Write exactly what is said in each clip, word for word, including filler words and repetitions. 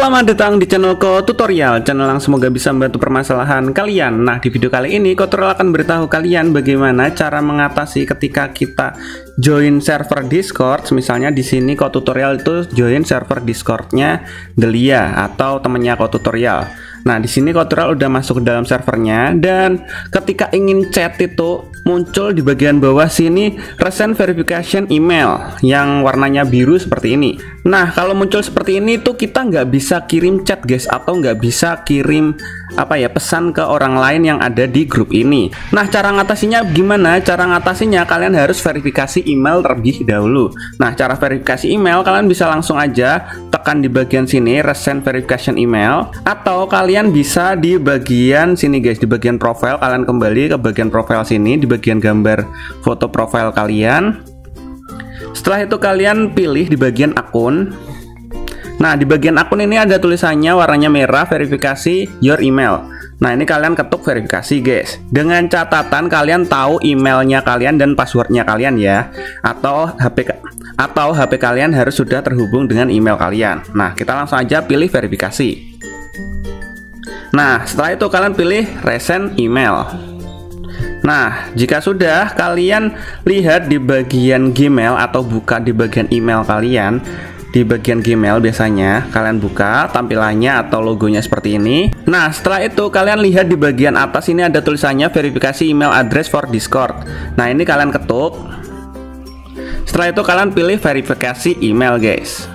Selamat datang di channel Ko Tutorial, channel yang semoga bisa membantu permasalahan kalian. Nah, di video kali ini Ko Tutorial akan beritahu kalian bagaimana cara mengatasi ketika kita join server Discord. Misalnya di sini Ko Tutorial itu join server Discordnya Delia atau temennya Ko Tutorial. Nah, di sini Ko Tutorial udah masuk ke dalam servernya, dan ketika ingin chat itu muncul di bagian bawah sini recent verification email yang warnanya biru seperti ini. Nah, kalau muncul seperti ini tuh kita nggak bisa kirim chat guys, atau nggak bisa kirim apa ya pesan ke orang lain yang ada di grup ini. Nah, cara ngatasinya gimana? Cara ngatasinya kalian harus verifikasi email terlebih dahulu. Nah, cara verifikasi email kalian bisa langsung aja tekan di bagian sini recent verification email, atau kalian bisa di bagian sini guys, di bagian profile kalian kembali ke bagian profile sini, di bagian gambar foto profile kalian. Setelah itu kalian pilih di bagian akun. Nah, di bagian akun ini ada tulisannya warnanya merah, verifikasi your email. Nah, ini kalian ketuk verifikasi guys, dengan catatan kalian tahu emailnya kalian dan passwordnya kalian ya, atau H P atau H P kalian harus sudah terhubung dengan email kalian. Nah, kita langsung aja pilih verifikasi. Nah, setelah itu kalian pilih recent email. Nah, jika sudah, kalian lihat di bagian Gmail atau buka di bagian email kalian. Di bagian Gmail biasanya kalian buka tampilannya atau logonya seperti ini. Nah, setelah itu kalian lihat di bagian atas ini ada tulisannya verifikasi email address for Discord. Nah, ini kalian ketuk. Setelah itu kalian pilih verifikasi email guys.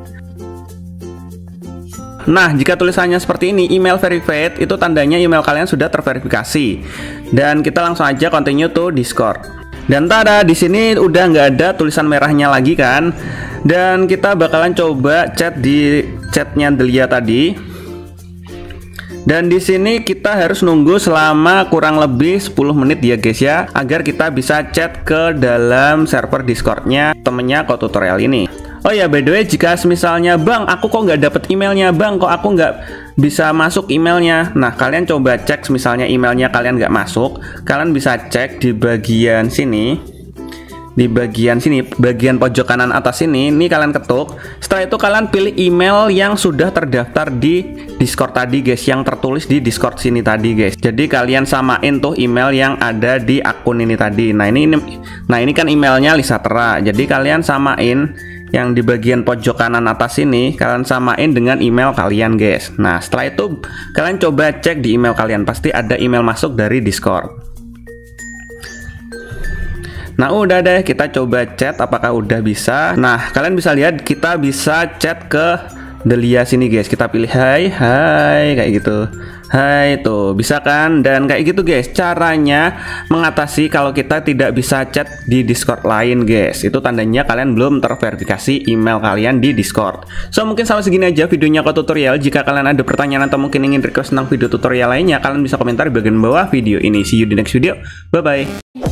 Nah, jika tulisannya seperti ini, email verified, itu tandanya email kalian sudah terverifikasi. Dan kita langsung aja continue to Discord. Dan tada, di sini udah nggak ada tulisan merahnya lagi kan. Dan kita bakalan coba chat di chatnya Delia tadi. Dan di sini kita harus nunggu selama kurang lebih sepuluh menit ya guys ya, agar kita bisa chat ke dalam server Discordnya temennya Ko Tutorial ini. Oh ya, by the way, jika misalnya bang aku kok nggak dapet emailnya, bang kok aku nggak bisa masuk emailnya. Nah, kalian coba cek, misalnya emailnya kalian nggak masuk, kalian bisa cek di bagian sini, di bagian sini, bagian pojok kanan atas ini, ini kalian ketuk. Setelah itu kalian pilih email yang sudah terdaftar di Discord tadi guys, yang tertulis di Discord sini tadi guys. Jadi kalian samain tuh email yang ada di akun ini tadi. Nah ini, ini nah ini kan emailnya Lisatra. Jadi kalian samain yang di bagian pojok kanan atas ini, kalian samain dengan email kalian guys. Nah, setelah itu kalian coba cek di email kalian, pasti ada email masuk dari Discord. Nah, udah deh, kita coba chat apakah udah bisa. Nah, kalian bisa lihat kita bisa chat ke Delia sini guys. Kita pilih hai, hai kayak gitu. Hai, tuh bisa kan? Dan kayak gitu guys caranya mengatasi kalau kita tidak bisa chat di Discord lain guys. Itu tandanya kalian belum terverifikasi email kalian di Discord. So, mungkin sampai segini aja videonya Ko Tutorial. Jika kalian ada pertanyaan atau mungkin ingin request tentang video tutorial lainnya, kalian bisa komentar di bagian bawah video ini. See you di next video. Bye bye.